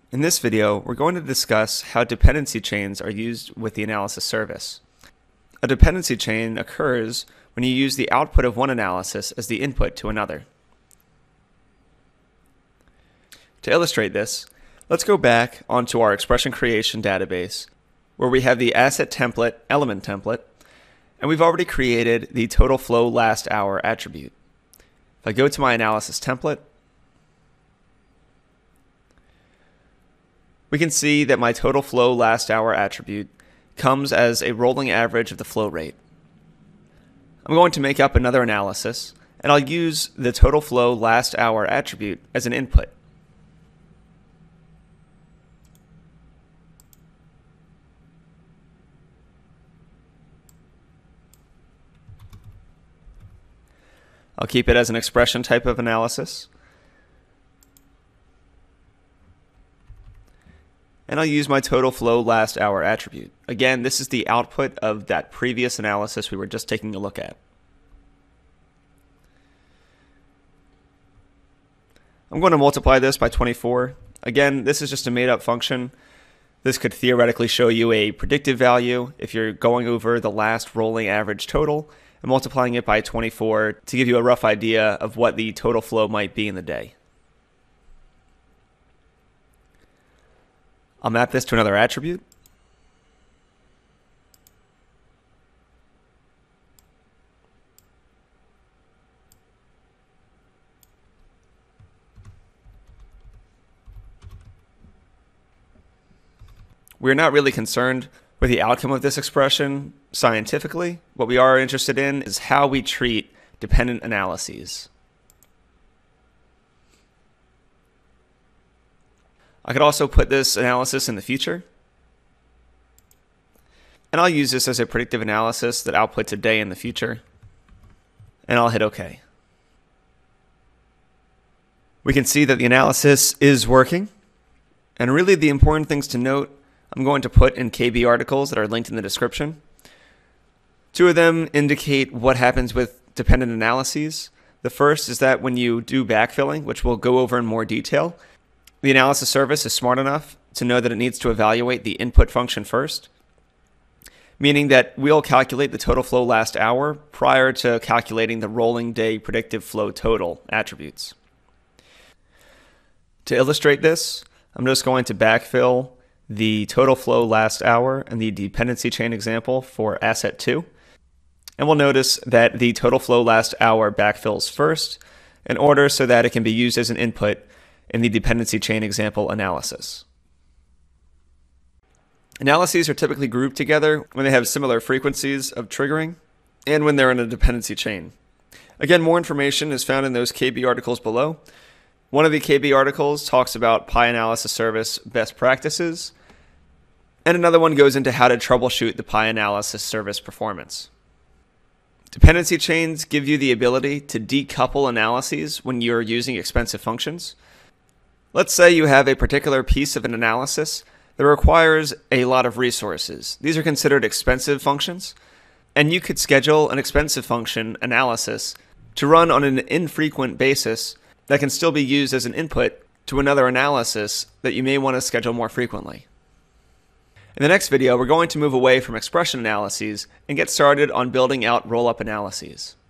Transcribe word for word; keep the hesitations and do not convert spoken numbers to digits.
In this video, we're going to discuss how dependency chains are used with the analysis service. A dependency chain occurs when you use the output of one analysis as the input to another. To illustrate this, let's go back onto our expression creation database where we have the asset template element template, and we've already created the total flow last hour attribute. If I go to my analysis template, we can see that my total flow last hour attribute comes as a rolling average of the flow rate. I'm going to make up another analysis, and I'll use the total flow last hour attribute as an input. I'll keep it as an expression type of analysis. And I'll use my total flow last hour attribute. Again, this is the output of that previous analysis we were just taking a look at. I'm going to multiply this by twenty-four. Again, this is just a made-up function. This could theoretically show you a predictive value if you're going over the last rolling average total and multiplying it by twenty-four to give you a rough idea of what the total flow might be in the day. I'll map this to another attribute. We're not really concerned with the outcome of this expression scientifically. What we are interested in is how we treat dependent analyses. I could also put this analysis in the future. And I'll use this as a predictive analysis that outputs a day in the future. And I'll hit OK. We can see that the analysis is working. And really the important things to note, I'm going to put in K B articles that are linked in the description. Two of them indicate what happens with dependent analyses. The first is that when you do backfilling, which we'll go over in more detail, the analysis service is smart enough to know that it needs to evaluate the input function first, meaning that we'll calculate the total flow last hour prior to calculating the rolling day predictive flow total attributes. To illustrate this, I'm just going to backfill the total flow last hour and the dependency chain example for asset two. And we'll notice that the total flow last hour backfills first in order so that it can be used as an input in the dependency chain example analysis. Analyses are typically grouped together when they have similar frequencies of triggering and when they're in a dependency chain. Again, more information is found in those K B articles below. One of the K B articles talks about PyAnalysis service best practices, and another one goes into how to troubleshoot the PyAnalysis service performance. Dependency chains give you the ability to decouple analyses when you're using expensive functions. Let's say you have a particular piece of an analysis that requires a lot of resources. These are considered expensive functions, and you could schedule an expensive function analysis to run on an infrequent basis that can still be used as an input to another analysis that you may want to schedule more frequently. In the next video, we're going to move away from expression analyses and get started on building out roll-up analyses.